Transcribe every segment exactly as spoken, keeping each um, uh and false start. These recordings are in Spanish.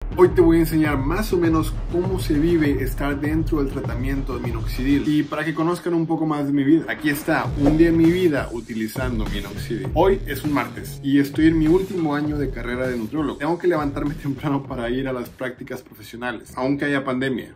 Hoy te voy a enseñar más o menos cómo se vive estar dentro del tratamiento de minoxidil y para que conozcan un poco más de mi vida. Aquí está, un día en mi vida utilizando minoxidil. Hoy es un martes y estoy en mi último año de carrera de nutriólogo. Tengo que levantarme temprano para ir a las prácticas profesionales, aunque haya pandemia.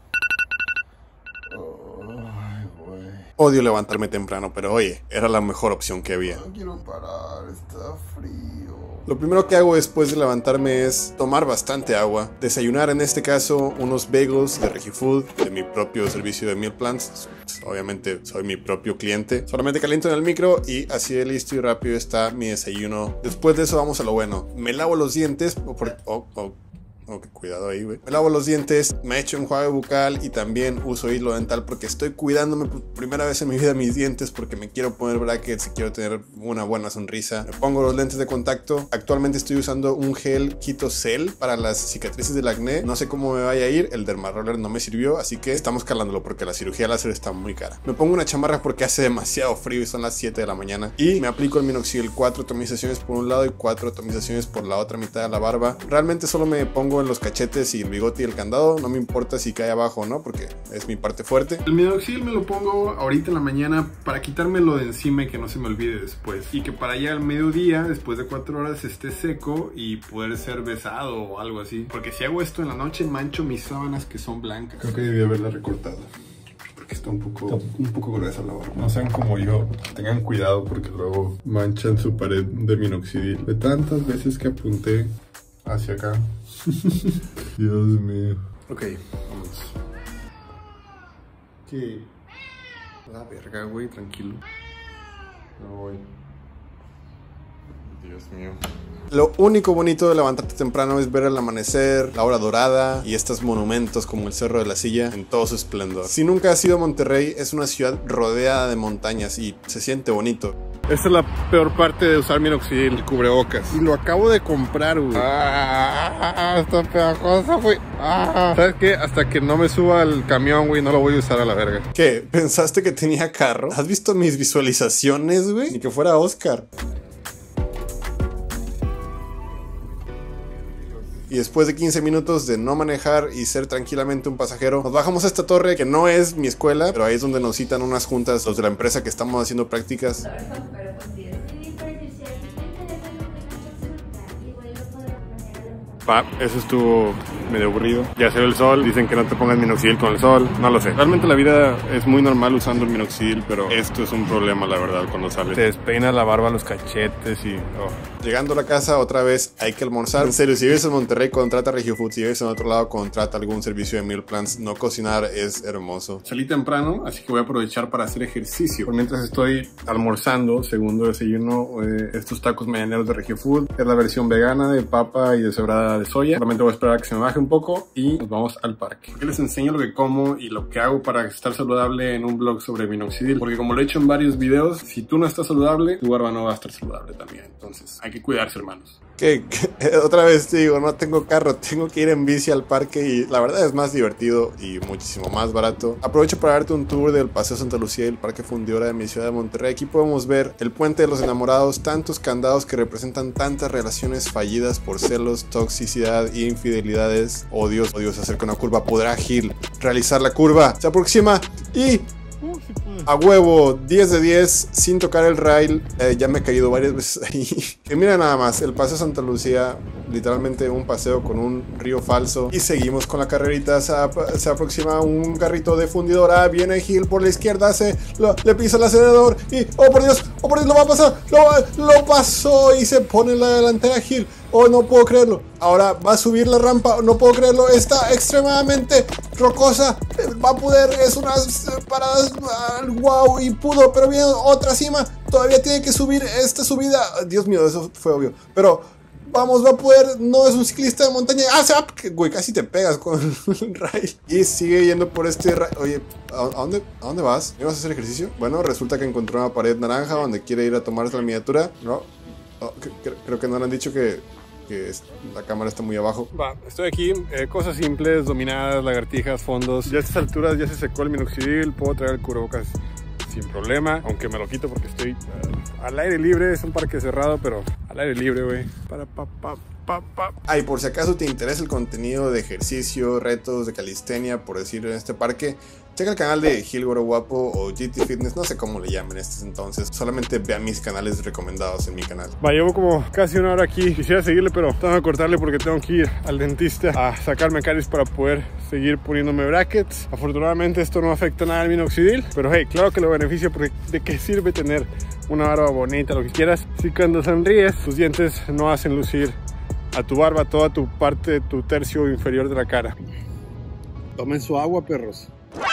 Odio levantarme temprano, pero oye, era la mejor opción que había. No quiero parar, está frío. Lo primero que hago después de levantarme es tomar bastante agua, desayunar en este caso unos bagels de Regifood, de mi propio servicio de meal plans. Obviamente soy mi propio cliente. Solamente caliento en el micro y así de listo y rápido está mi desayuno. Después de eso vamos a lo bueno. Me lavo los dientes. Oh, por, oh, oh. Ok, cuidado ahí, güey. Me lavo los dientes, me echo enjuague bucal y también uso hilo dental porque estoy cuidándome por primera vez en mi vida mis dientes porque me quiero poner brackets y quiero tener una buena sonrisa. Me pongo los lentes de contacto. Actualmente estoy usando un gel Quitocel para las cicatrices del acné. No sé cómo me vaya a ir. El Dermaroller no me sirvió, así que estamos calándolo porque la cirugía láser está muy cara. Me pongo una chamarra porque hace demasiado frío y son las siete de la mañana. Y me aplico el minoxidil, cuatro atomizaciones por un lado y cuatro atomizaciones por la otra mitad de la barba. Realmente solo me pongo en los cachetes y el bigote y el candado, no me importa si cae abajo o no, porque es mi parte fuerte. El minoxidil me lo pongo ahorita en la mañana para quitármelo de encima y que no se me olvide después. Y que para allá al mediodía, después de cuatro horas, esté seco y poder ser besado o algo así. Porque si hago esto en la noche, mancho mis sábanas que son blancas. Creo que debí haberla recortado. Porque está un poco, un poco gruesa la barba. No sean como yo, tengan cuidado porque luego manchan su pared de minoxidil. De tantas veces que apunté hacia acá. Dios mío. Ok, vamos. ¿Qué? La verga, güey, tranquilo. No voy. Dios mío. Lo único bonito de levantarte temprano es ver el amanecer, la hora dorada y estos monumentos como el Cerro de la Silla en todo su esplendor. Si nunca has ido a Monterrey, es una ciudad rodeada de montañas y se siente bonito. Esta es la peor parte de usar minoxidil, el cubrebocas. Y lo acabo de comprar, güey. Ah, está pegajosa, güey. Ah. ¿Sabes qué? Hasta que no me suba al camión, güey, no lo voy a usar a la verga. ¿Qué? ¿Pensaste que tenía carro? ¿Has visto mis visualizaciones, güey? Ni que fuera Oscar. Y después de quince minutos de no manejar y ser tranquilamente un pasajero, nos bajamos a esta torre que no es mi escuela, pero ahí es donde nos citan unas juntas los de la empresa que estamos haciendo prácticas. Pa, eso estuvo medio aburrido. Ya se ve el sol, dicen que no te pongas minoxidil con el sol, no lo sé. Realmente la vida es muy normal usando el minoxidil, pero esto es un problema, la verdad, cuando sales. Te despeina la barba, los cachetes y... Oh. Llegando a la casa, otra vez hay que almorzar. En serio, si vives en Monterrey, contrata Regifood. Si vives en otro lado, contrata algún servicio de meal plans. No cocinar es hermoso. Salí temprano, así que voy a aprovechar para hacer ejercicio. Por mientras estoy almorzando, segundo desayuno, eh, estos tacos mañaneros de Regifood. Es la versión vegana de papa y deshebrada de soya. Solamente voy a esperar a que se me baje un poco y nos vamos al parque. Aquí les enseño lo que como y lo que hago para estar saludable en un blog sobre minoxidil. Porque como lo he hecho en varios videos, si tú no estás saludable, tu barba no va a estar saludable también. Entonces hay que cuidarse, hermanos. ¿Qué? ¿Qué? Otra vez te digo, no tengo carro, tengo que ir en bici al parque y la verdad es más divertido y muchísimo más barato. Aprovecho para darte un tour del Paseo Santa Lucía y el Parque Fundidora de mi ciudad de Monterrey. Aquí podemos ver el Puente de los Enamorados, tantos candados que representan tantas relaciones fallidas por celos, toxicidad e infidelidades. Oh Dios, oh Dios, acerca una curva. ¿Podrá Gil realizar la curva? Se aproxima y... a huevo, diez de diez, sin tocar el rail. eh, Ya me he caído varias veces ahí. Que mira nada más, el Paseo Santa Lucía, literalmente un paseo con un río falso. Y seguimos con la carrerita. Se, se aproxima un carrito de fundidora. Viene Gil por la izquierda, se lo, le pisa el acelerador y, oh por Dios, oh por Dios, lo va a pasar. Lo, lo pasó y se pone en la delantera Gil. Oh, no puedo creerlo. Ahora va a subir la rampa. No puedo creerlo. Está extremadamente rocosa. Va a poder. Es unas paradas. Wow. Y pudo. Pero viene otra cima. Todavía tiene que subir esta subida. Dios mío, eso fue obvio. Pero vamos, va a poder. No es un ciclista de montaña. Ah, se va. Güey, casi te pegas con el rail. Y sigue yendo por este rail. Oye, ¿a dónde, ¿a dónde vas? ¿Ibas a hacer ejercicio? Bueno, resulta que encontró una pared naranja donde quiere ir a tomarse la miniatura. No. Oh, creo que no le han dicho que... que es, la cámara está muy abajo. Va, estoy aquí, eh, cosas simples, dominadas, lagartijas, fondos. Ya a estas alturas ya se secó el minoxidil, puedo traer el cubrebocas sin problema, aunque me lo quito porque estoy uh, al aire libre. Es un parque cerrado, pero al aire libre, güey. Para pa, pa, pa, pa. Ah, y por si acaso te interesa el contenido de ejercicio, retos de calistenia, por decir en este parque, checa el canal de Gil Güero Guapo o G T Fitness, no sé cómo le llamen estos entonces. Solamente vean mis canales recomendados en mi canal. Va, llevo como casi una hora aquí. Quisiera seguirle, pero tengo que cortarle porque tengo que ir al dentista a sacarme caries para poder seguir poniéndome brackets. Afortunadamente esto no afecta nada al minoxidil, pero hey, claro que lo beneficia porque ¿de qué sirve tener una barba bonita, lo que quieras, si cuando sonríes tus dientes no hacen lucir a tu barba toda tu parte de tu tercio inferior de la cara? Tomen su agua, perros.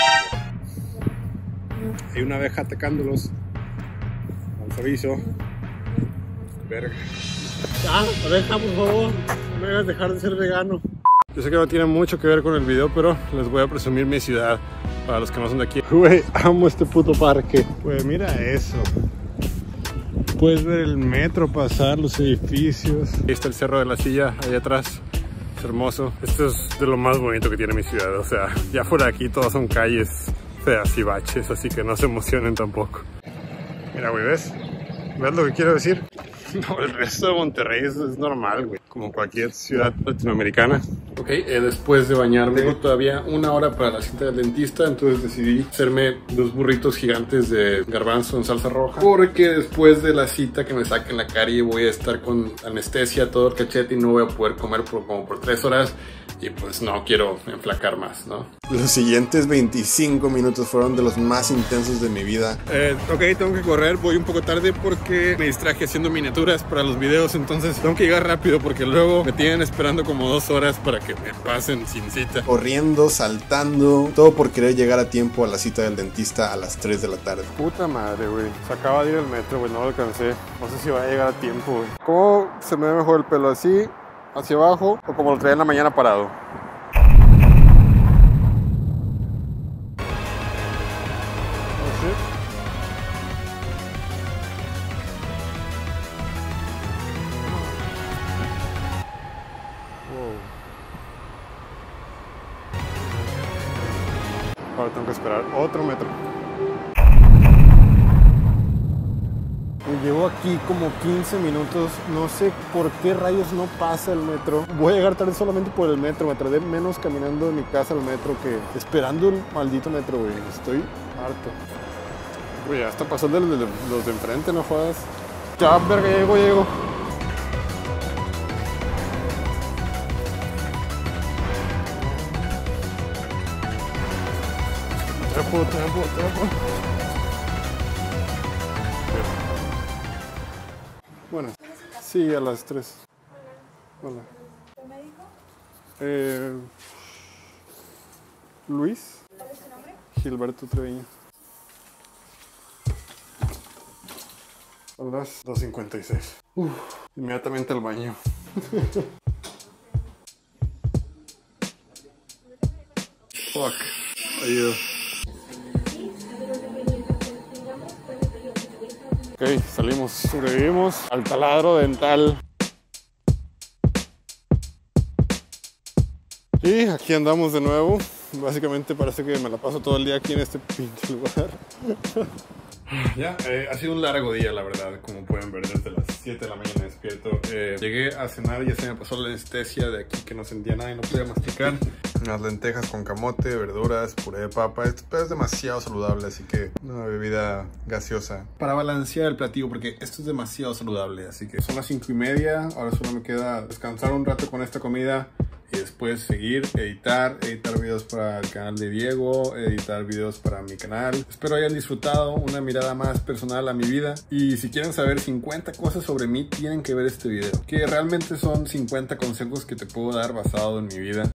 Hay una abeja atacándolos. Al aviso. Verga. Ah, abeja, por favor. No me hagas dejar de ser vegano. Yo sé que no tiene mucho que ver con el video, pero les voy a presumir mi ciudad para los que no son de aquí. Güey, amo este puto parque. Güey, mira eso. Puedes ver el metro pasar, los edificios. Ahí está el Cerro de la Silla, allá atrás. Es hermoso. Esto es de lo más bonito que tiene mi ciudad. O sea, ya fuera de aquí todas son calles feas y baches, así que no se emocionen tampoco. Mira, güey, ¿ves? ¿Ves lo que quiero decir? No, el resto de Monterrey es, es normal, güey, como cualquier ciudad latinoamericana. Ok, eh, después de bañarme, tengo todavía una hora para la cita del dentista, entonces decidí hacerme dos burritos gigantes de garbanzo en salsa roja, porque después de la cita que me saquen la carie voy a estar con anestesia todo el cachete y no voy a poder comer por, como por tres horas y pues no quiero enflacar más, ¿no? Los siguientes veinticinco minutos fueron de los más intensos de mi vida. Eh, ok, tengo que correr, voy un poco tarde porque me distraje haciendo miniaturas para los videos, entonces tengo que llegar rápido porque luego me tienen esperando como dos horas para que me pasen sin cita. Corriendo, saltando, todo por querer llegar a tiempo a la cita del dentista a las tres de la tarde. Puta madre, güey. Se acaba de ir el metro, güey, no lo alcancé. No sé si va a llegar a tiempo, güey. ¿Cómo se me ve mejor el pelo? ¿Así, hacia abajo o como lo traía en la mañana parado? Ahora tengo que esperar otro metro. Llevo aquí como quince minutos. No sé por qué rayos no pasa el metro. Voy a llegar tarde solamente por el metro. Me tardé menos caminando de mi casa al metro que esperando el maldito metro, güey. Estoy harto. Güey, ya está pasando los de, los de enfrente, no jodas. Ya, verga, ya llego, ya llego. Trepo, trepo, trepo. Bueno, sí, a las tres. Hola. ¿Tu médico? Eh, Luis. ¿Cuál es tu nombre? Gilberto Treviño. Son las dos cincuenta y seis. Uf, inmediatamente al baño. Fuck. Ayuda. Ok, salimos, sobrevivimos al taladro dental. Y aquí andamos de nuevo. Básicamente parece que me la paso todo el día aquí en este pinche lugar. Ya, eh, ha sido un largo día, la verdad, como pueden ver desde las siete de la mañana despierto. Eh, llegué a cenar y ya se me pasó la anestesia de aquí que no sentía nada y no podía masticar. Unas lentejas con camote, verduras, puré de papa. Esto es demasiado saludable, así que una bebida gaseosa para balancear el platillo, porque esto es demasiado saludable. Así que son las cinco y media, ahora solo me queda descansar un rato con esta comida y después seguir, editar, editar videos para el canal de Diego, editar videos para mi canal. Espero hayan disfrutado una mirada más personal a mi vida. Y si quieren saber cincuenta cosas sobre mí, tienen que ver este video, que realmente son cincuenta consejos que te puedo dar basado en mi vida.